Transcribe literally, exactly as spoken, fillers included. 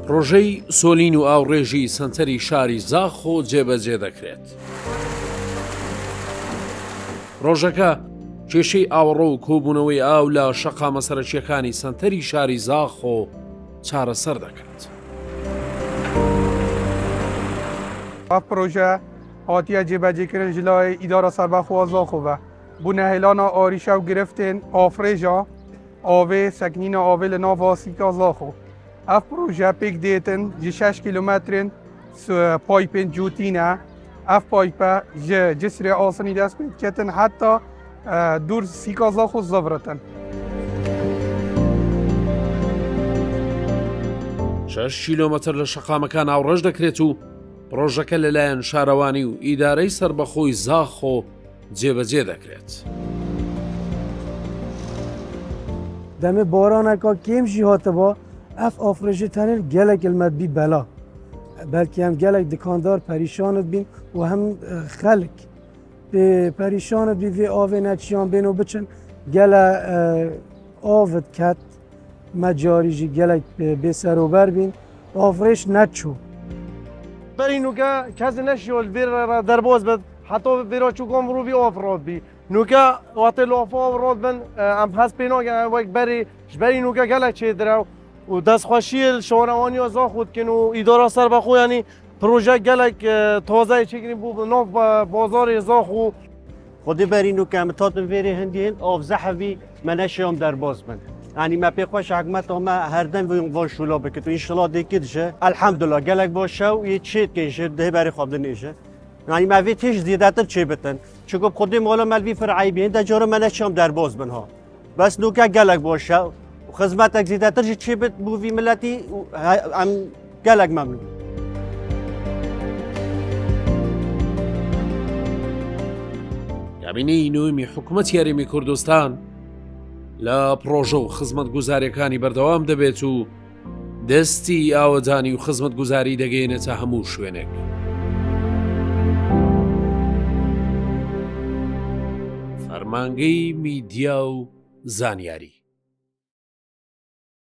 ڕۆژەی سۆلین و ئاوڕێژی سەنتەری شاری زاخۆ جێبەجێ دەکرێت. ڕۆژەکە کێشەی ئاوەڕۆ و کۆبوونەوەی ئاو لە شەقامە سەرەکیەکانی سەنتەری شاری زاخۆ چارەسەر دەکات. ئەف پرۆژە هاتیە جێبەجێکردن ji لای ئیدارە سەربەخۆ زاخۆ بە بوونە هێلانە ئاریشە و گرفتên ئافرێژە ئاوێ سەکنینە ئاوێ li nav Asîka Zaxo. Ev proje pêk dêtin ji şeş kîlometrên paypên cûtî ne. Ev paype ji Cisrê Asînî dest pê diketin heta dûr Sîka Zaxo zevritin. شەش کیلۆمەتر لە شەقامەکان ئاوڕێژ دەکرێت و پرۆژەکە لەلایەن شارەوانی و ئیدارەی سەربەخۆی زاخۆ جێبەجێ دەکرێت. دەمێ بارانێکا کێم jî hatiba ev afrêjê tenê gelek ilmet bî bela. Belkî hem gelek dikandar perîşanit bîn û hem xelk pê perîşanit bî vê avê neçiyan bên û biçin gele avit ket me carî jî gelek bêserober bîn afrêj neçû. Berî nûke kesê neşiyo li vê re derbas bid heta vêra çûkan mirovî av radbî. Nûke watê li av av radbin em hez pê nakin wek berê ji berî nûke gelek çêdire û destxweşiyê li şahrewaniya Zaxo dikin û îdara Serbexwe yanî proje gelek tazeyê çêkirî bû bi nav bazarê Zaxo. Xwedê berî nûke em hatin vêrê hindiyên av zehevî me neşiyam derbas bin. Yani me pê xweş hikûmeta me herdem van şûla bikit û înşallah dêkî dişe. Elhemdullah gelek baş şew yê çê dike ji dihê berê xwe dinêje. Yani me vê tê ji zêdetir çê bitin. Çuko xwedê mala me li vî fireyî bî hinda cara me neşiyam derbas bin ha. Bes nûke gelek baş şew xizmetek zêdetir jî çê bit bû vî milletî em gelek memnûn. کابینەی نوێمی حکوومەت یاریمی کوردستان لە پرۆژە و خزمەتگوزاریەکانی بەردەوام دەبێت و دەستی ئاوەدانی و خزمەتگوزاری دەگەێنێتە هەموو شوێنێک. فەرمانگەی میدیا و زانیاری